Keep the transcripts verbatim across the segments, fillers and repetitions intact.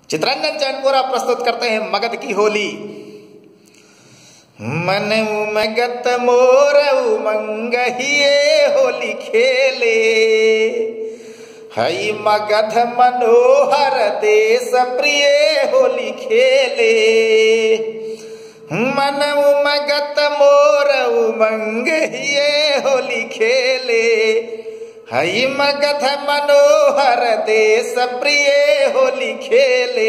चित्रंजन चैनपुरा प्रस्तुत करते हैं मगध की होली। मन उमगत मोर उमंग हिये होली खेले, हई मगध मनोहर देश प्रिय होली खेले। मन उमगत मोर उमंग हिये होली खेले, हई मगध मनोहर देश प्रिय होली खेले।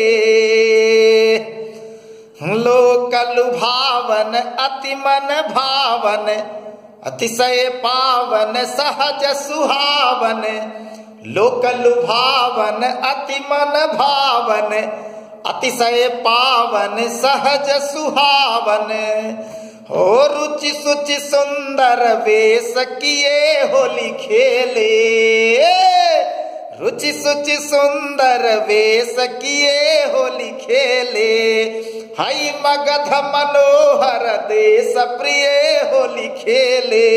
लोक लुभावन अति मन भावन, अतिशय पावन सहज सुहावन। लोक लुभावन अति मन भावन, अतिशय पावन सहज सुहावन। हो रुचि सुचि सुंदर वेश किए होली खेले, रुचि सुचि सुंदर वेश किए होली खेले। हई मगध मनोहर देश प्रिय होली खेले।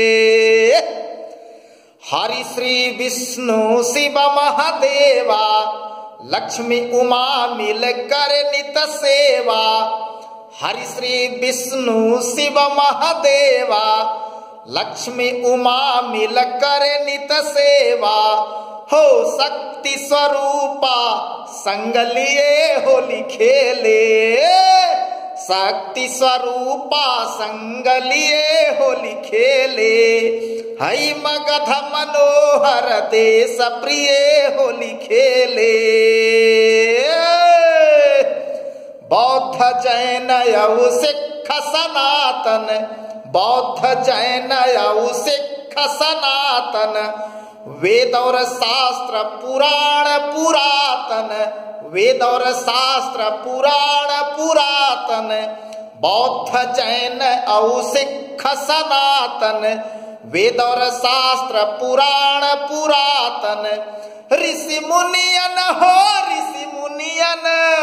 हरि श्री विष्णु शिव महादेवा, लक्ष्मी उमा मिल कर नित सेवा। हरि श्री विष्णु शिव महादेवा, लक्ष्मी उमा मिल कर नित सेवा। हो शक्ति स्वरूपा संग लिए होली खेले, शक्ति स्वरूपा संग लिए होली खेले। हई मगध मनोहर देश प्रिय होली खेले। बौद्ध जैन यौ सिख सनातन, बौद्ध जैन यौ सिख सनातन। वेद और शास्त्र पुराण पुरातन, वेद और शास्त्र पुराण पुरातन। बौद्ध जैन औ सिख सनातन, वेद और शास्त्र पुराण पुरातन। ऋषि मुनियन हो ऋषि मुनियन,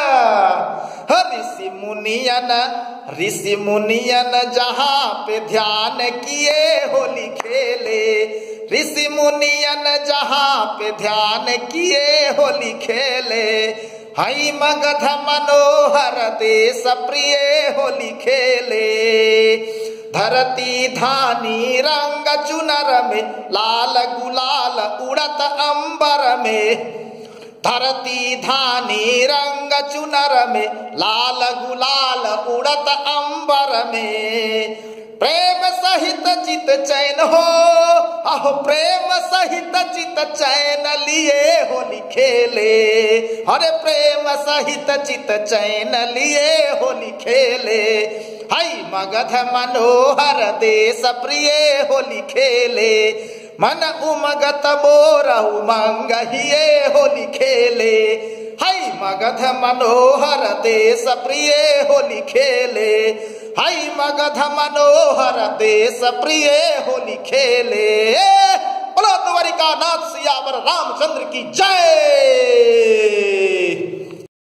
ऋषि मुनियन ऋषि मुनियन जहाँ पे ध्यान किए होली खेले। ऋषि मुनियन जहाँ पे ध्यान किए होली खेले। हई मगध मनोहर देश प्रिय होली खेले। धरती धानी रंग चुनर में, लाल गुलाल उड़त अंबर में। धरती धानी रंग चुनर में, लाल गुलाल उड़त अंबर में। प्रेम सहित चित चैन हो, आहो प्रेम सहित चित चैन लिए होली खेले। हरे प्रेम सहित चित चैन लिए होली खेले। हई मगध मनोहर देश प्रिय होली खेले। मन उमगत मोर उमंग हिये होली खेले। हई मगध मनोहर देश प्रिय होली खेले। हई मगध मनोहर देश प्रिय होली खेले। बोलो द्वारिकानाथ सियावर रामचंद्र की जय।